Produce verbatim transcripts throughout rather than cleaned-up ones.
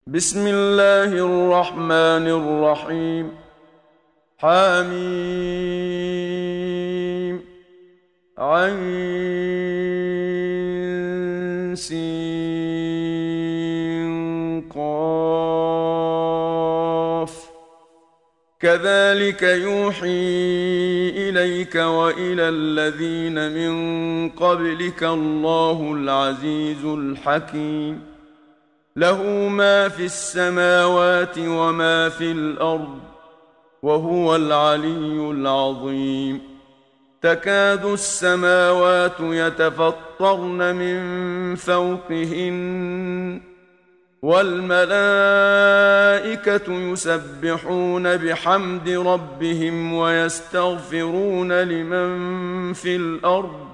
بسم الله الرحمن الرحيم. حميم عين سين قاف كذلك يوحي إليك وإلى الذين من قبلك الله العزيز الحكيم. له ما في السماوات وما في الأرض وهو العلي العظيم. تكاد السماوات يتفطرن من فوقهن والملائكة يسبحون بحمد ربهم ويستغفرون لمن في الأرض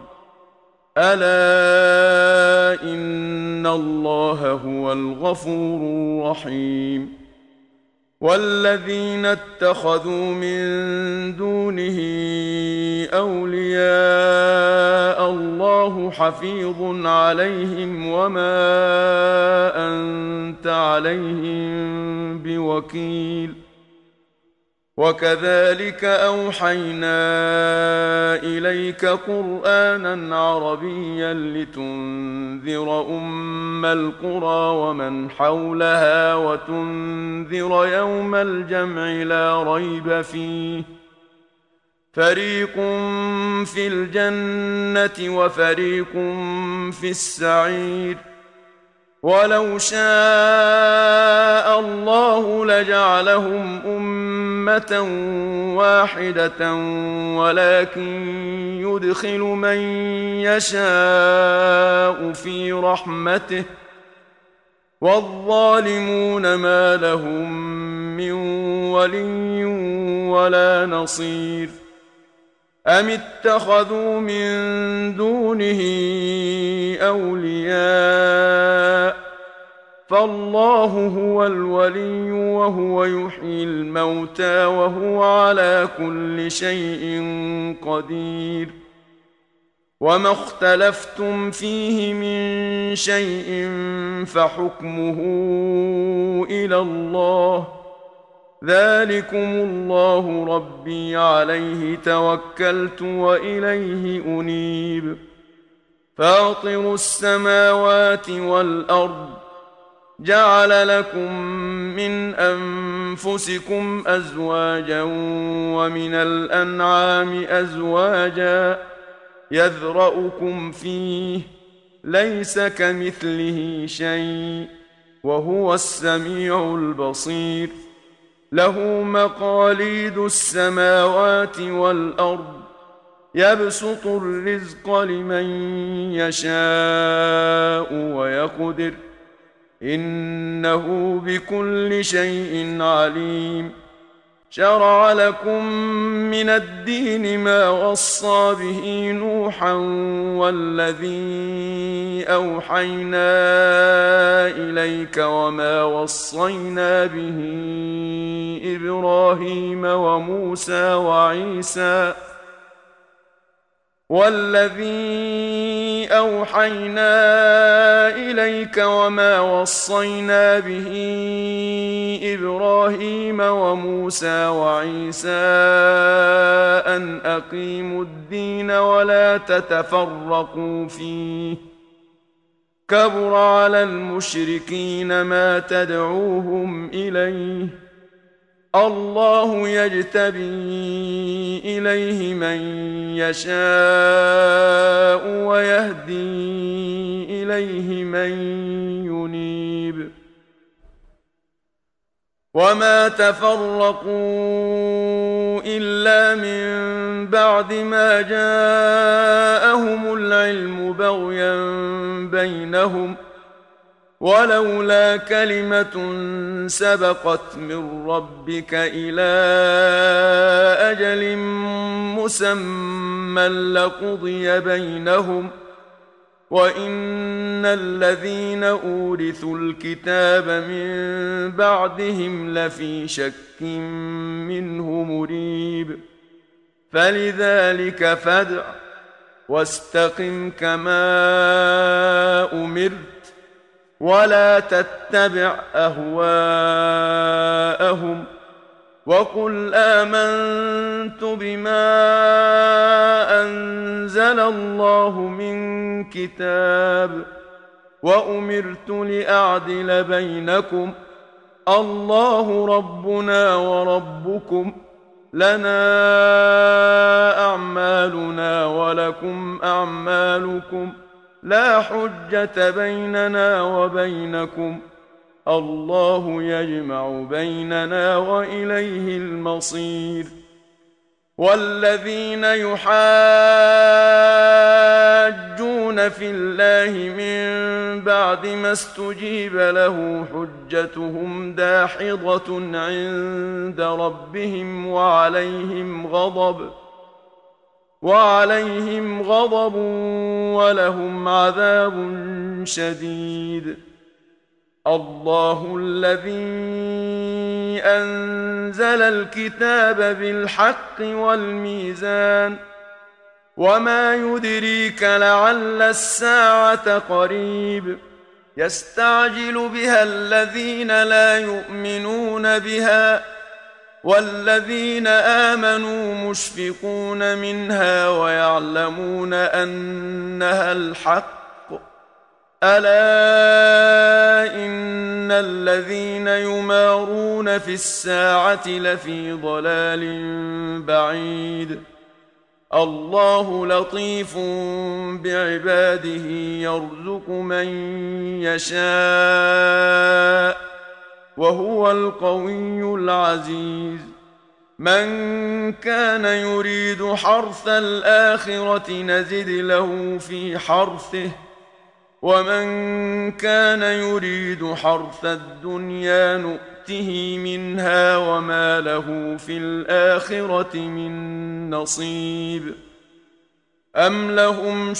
ألا إن الله هو الغفور الرحيم. والذين اتخذوا من دونه أولياء الله حفيظ عليهم وما أنت عليهم بوكيل. وكذلك أوحينا إليك قرآنا عربيا لتنذر أم القرى ومن حولها وتنذر يوم الجمع لا ريب فيه فريق في الجنة وفريق في السعير. ولو شاء الله لجعلهم أمة واحدة ولكن يدخل من يشاء في رحمته والظالمون ما لهم من ولي ولا نصير. أم اتخذوا من دونه أولياء فالله هو الولي وهو يحيي الموتى وهو على كل شيء قدير. وما اختلفتم فيه من شيء فحكمه إلى الله ذلكم الله ربي عليه توكلت وإليه أنيب. فاطر السماوات والأرض جعل لكم من أنفسكم أزواجا ومن الأنعام أزواجا يذرأكم فيه ليس كمثله شيء وهو السميع البصير. له مقاليد السماوات والأرض يبسط الرزق لمن يشاء ويقدر إنه بكل شيء عليم. شرع لكم من الدين ما وصى به نوحا والذي أوحينا إليك وما وصينا به إبراهيم وموسى وعيسى والذي أوحينا إليك وما وصينا به إبراهيم وموسى وعيسى أن أقيموا الدين ولا تتفرقوا فيه كبر على المشركين ما تدعوهم إليه الله يجتبي إليه من يشاء ويهدي إليه من ينيب. وما تفرقوا إلا من بعد ما جاءهم العلم بغيا بينهم ولولا كلمة سبقت من ربك إلى أجل مسمى لقضي بينهم وإن الذين أورثوا الكتاب من بعدهم لفي شك منه مريب. فلذلك فادع واستقم كما أمرت ولا تتبع أهواءهم وقل آمنت بما أنزل الله من كتاب وأمرت لأعدل بينكم الله ربنا وربكم لنا أعمالنا ولكم أعمالكم لا حجة بيننا وبينكم الله يجمع بيننا وإليه المصير. والذين يحاجون في الله من بعد ما استجيب له حجتهم داحضة عند ربهم وعليهم غضب وعليهم غضب ولهم عذاب شديد. الله الذي أنزل الكتاب بالحق والميزان وما يدريك لعل الساعة قريب يستعجل بها الذين لا يؤمنون بها والذين آمنوا مشفقون منها ويعلمون أنها الحق ألا إن الذين يمارون في الساعة لفي ضلال بعيد. الله لطيف بعباده يرزق من يشاء وهو القوي العزيز. من كان يريد حرث الآخرة نزد له في حرثه ومن كان يريد حرث الدنيا نؤته منها وما له في الآخرة من نصيب. أم لهم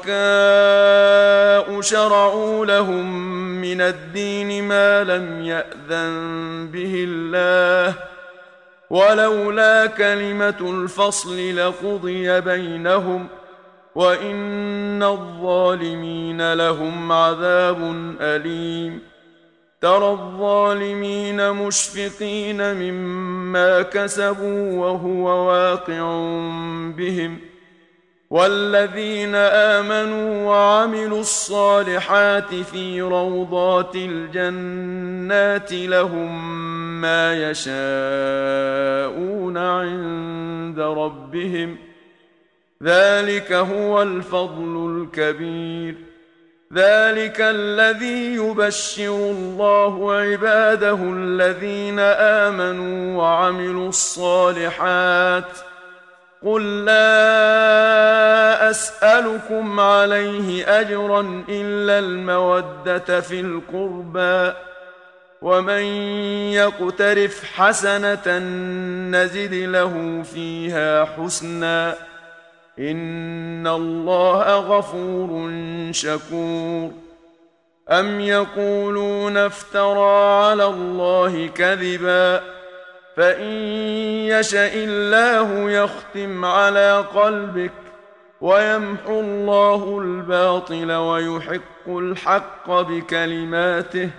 شركاء شرعوا لهم من الدين ما لم يأذن به الله ولولا كلمة الفصل لقضي بينهم وإن الظالمين لهم عذاب أليم. ترى الظالمين مشفقين مما كسبوا وهو واقع بهم والذين آمنوا وعملوا الصالحات في روضات الجنات لهم ما يشاءون عند ربهم ذلك هو الفضل الكبير. ذلك الذي يبشر الله عباده الذين آمنوا وعملوا الصالحات قل لا أسألكم عليه أجرا إلا المودة في القربى ومن يقترف حسنة نزد له فيها حسنا إن الله غفور شكور. أم يقولون افترى على الله كذبا فإن يشأ الله يختم على قلبك ويمحو الله الباطل ويحق الحق بكلماته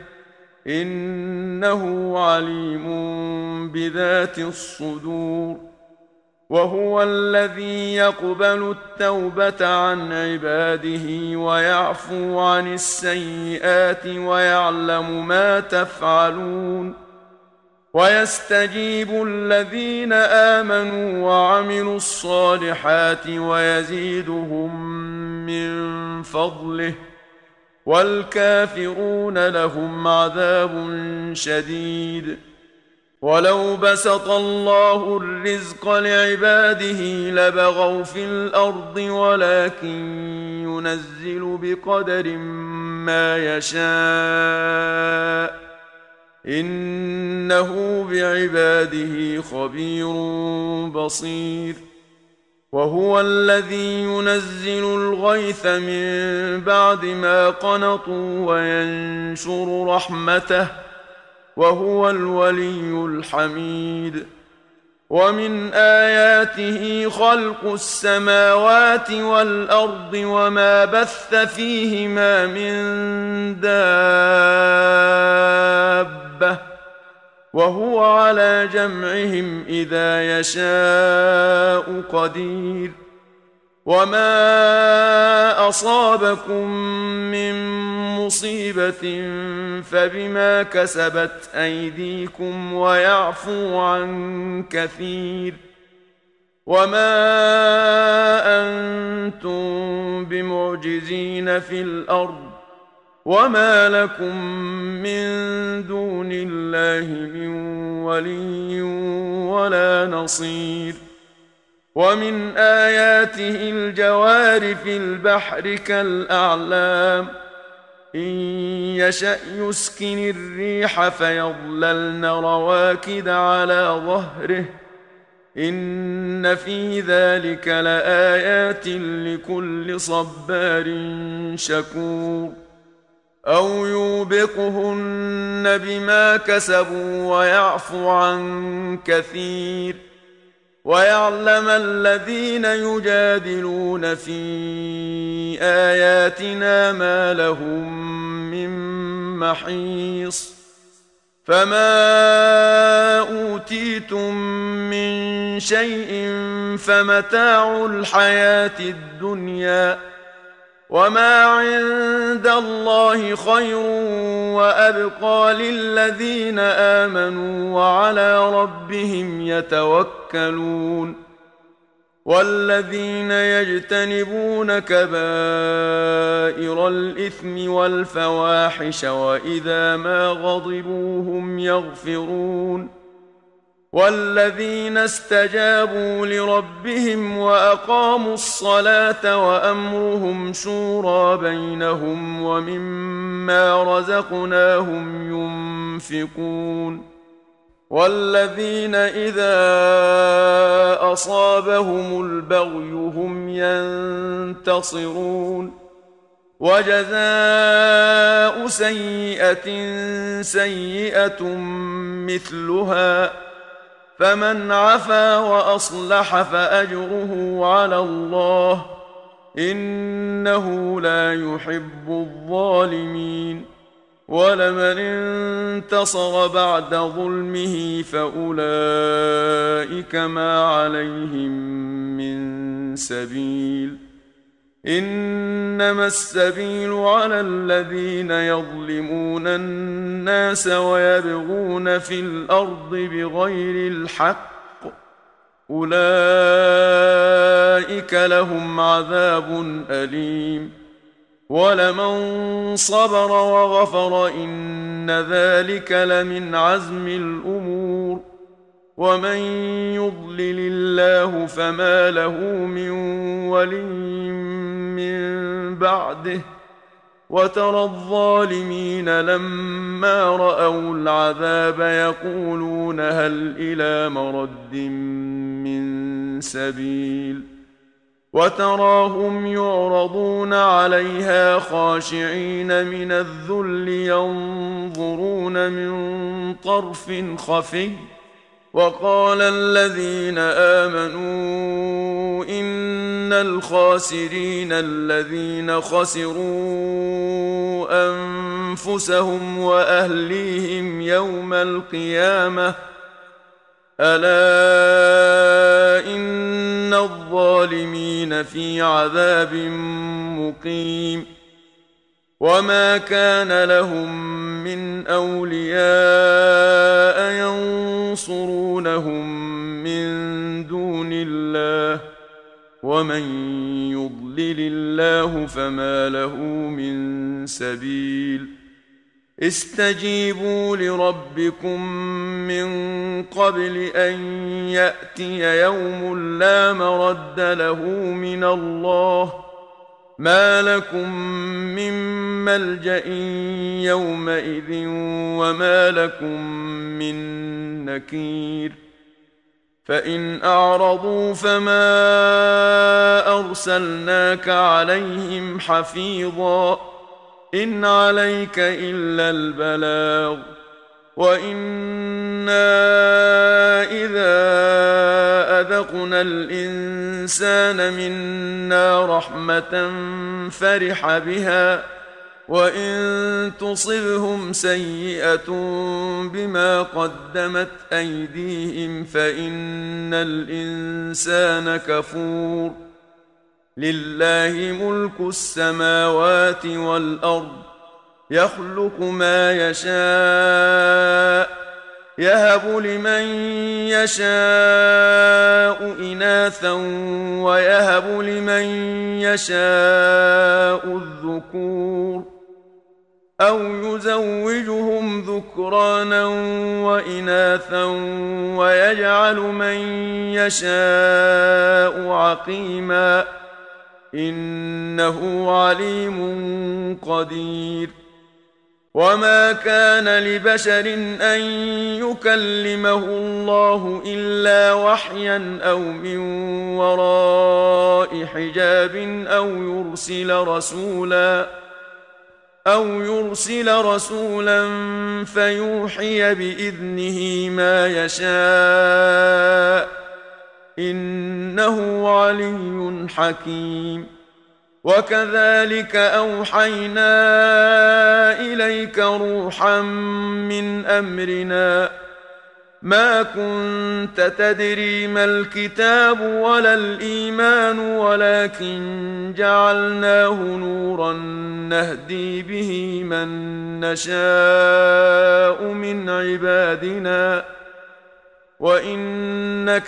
إنه عليم بذات الصدور. وهو الذي يقبل التوبة عن عباده ويعفو عن السيئات ويعلم ما تفعلون ويستجيب الذين آمنوا وعملوا الصالحات ويزيدهم من فضله والكافرون لهم عذاب شديد. ولو بسط الله الرزق لعباده لبغوا في الأرض ولكن ينزل بقدر ما يشاء إنه بعباده خبير بصير. وهو الذي ينزل الغيث من بعد ما قنطوا وينشر رحمته وهو الولي الحميد. ومن آياته خلق السماوات والأرض وما بث فيهما من دابة وهو على جمعهم إذا يشاء قدير وما أصابكم من مصيبة فبما كسبت أيديكم ويعفو عن كثير وما أنتم بمعجزين في الأرض وما لكم من دون الله من ولي ولا نصير ومن آياته الجوار في البحر كالأعلام إن يشأ يسكن الريح فيظللن رواكد على ظهره إن في ذلك لآيات لكل صبار شكور أو يوبقهن بما كسبوا ويعفو عن كثير ويعلم الذين يجادلون في آياتنا ما لهم من محيص فما أوتيتم من شيء فمتاع الحياة الدنيا وما عند الله خير وأبقى للذين آمنوا وعلى ربهم يتوكلون والذين يجتنبون كبائر الإثم والفواحش وإذا ما غضبوا هم يغفرون والذين استجابوا لربهم وأقاموا الصلاة وأمرهم شورى بينهم ومما رزقناهم ينفقون والذين إذا أصابهم البغي هم ينتصرون وجزاء سيئة سيئة مثلها فمن عفا وأصلح فأجره على الله إنه لا يحب الظالمين ولمن انتصر بعد ظلمه فأولئك ما عليهم من سبيل إنما السبيل على الذين يظلمون الناس ويبغون في الأرض بغير الحق أولئك لهم عذاب أليم ولمن صبر وغفر إن ذلك لمن عزم الأمور ومن يضلل الله فما له من ولي من بعده وترى الظالمين لما رأوا العذاب يقولون هل إلى مرد من سبيل وتراهم يعرضون عليها خاشعين من الذل ينظرون من طرف خفي وقال الذين آمنوا إن الخاسرين الذين خسروا أنفسهم وأهليهم يوم القيامة ألا إن الظالمين في عذاب مقيم وما كان لهم من أولياء ينصرونهم من دون الله ومن يضلل الله فما له من سبيل استجيبوا لربكم من قبل أن يأتي يوم لا مرد له من الله ما لكم من ملجأ يومئذ وما لكم من نكير فإن أعرضوا فما أرسلناك عليهم حفيظا إن عليك إلا البلاغ وإنا إذا خلقنا الإنسان منا رحمة فرح بها وإن تصبهم سيئة بما قدمت أيديهم فإن الإنسان كفور لله ملك السماوات والأرض يخلق ما يشاء يهب لمن يشاء إناثا ويهب لمن يشاء الذكور أو يزوجهم ذكرانا وإناثا ويجعل من يشاء عقيما إنه عليم قدير وما كان لبشر أن يكلمه الله إلا وحيا أو من وراء حجاب أو يرسل رسولا أو يرسل رسولا فيوحي بإذنه ما يشاء إنه علي حكيم وكذلك أوحينا إليك روحا من أمرنا ما كنت تدري ما الكتاب ولا الإيمان ولكن جعلناه نورا نهدي به من نشاء من عبادنا وإنك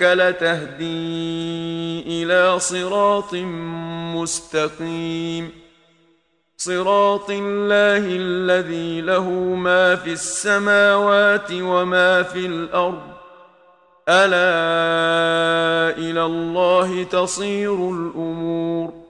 لتهدي إلى صراط مستقيم صراط الله الذي له ما في السماوات وما في الأرض ألا إلى الله تصير الأمور